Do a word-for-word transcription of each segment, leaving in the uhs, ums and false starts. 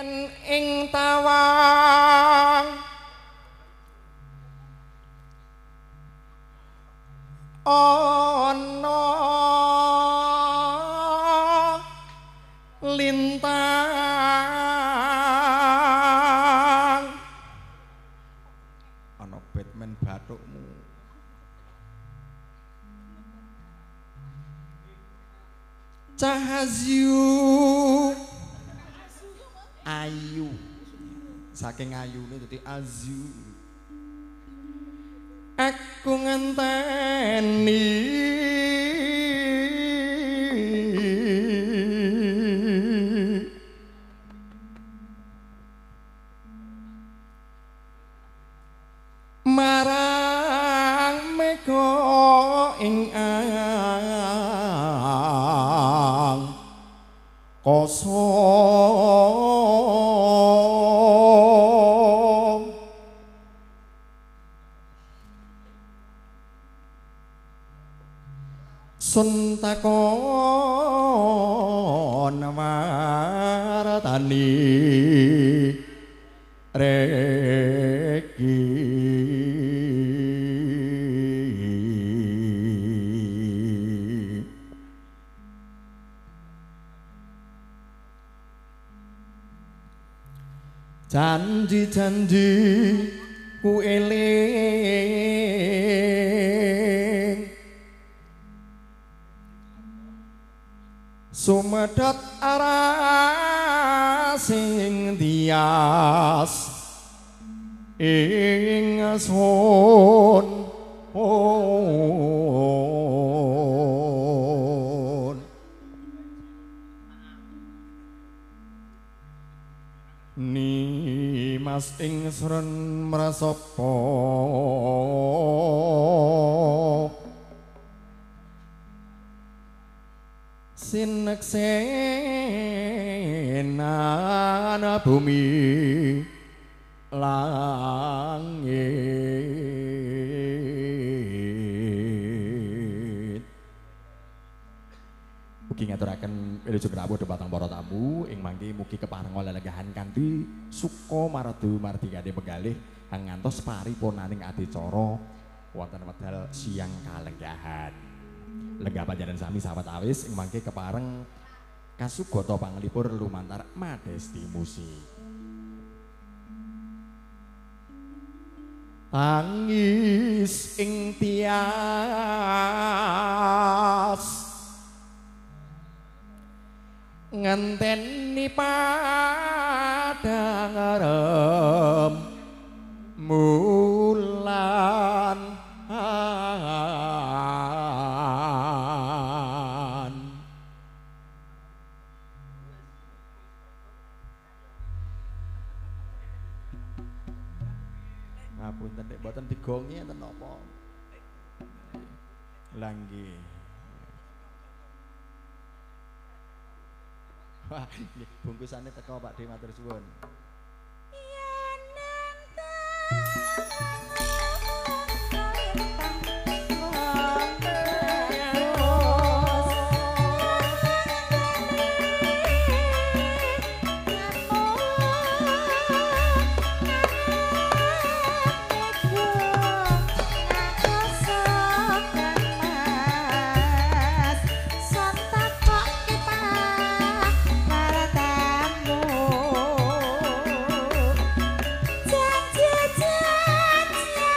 ing tawang ana lintang ana Batman bathukmu Cahazyu ayu saking ayune dadi azyu aku ngenteni marang mega ing ang kosong sun takon martani reki janji-janji ku eling sumedhot arah sing tias ing sun ni mas ing sren mrasapa sineksenan bumi langit mugi ngaturaken wilujeng rawuh dhateng para tamu ing mangke mugi kepareng lelegahan kanthi suka maradu mardikane penggalih ngantos paripurnaning adicara wonten wekdal siang kalenggahan lenggah panjenengan sami sahabat awis ing mangke kepareng kasugata panglipur lumantar Madesti Musik tangis ing tias ngenteni padang rem mulan ngapunten nek mboten digongi enten napa langgi wah bungkusane teko Pak De matur suwun Janji-janji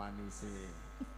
manise.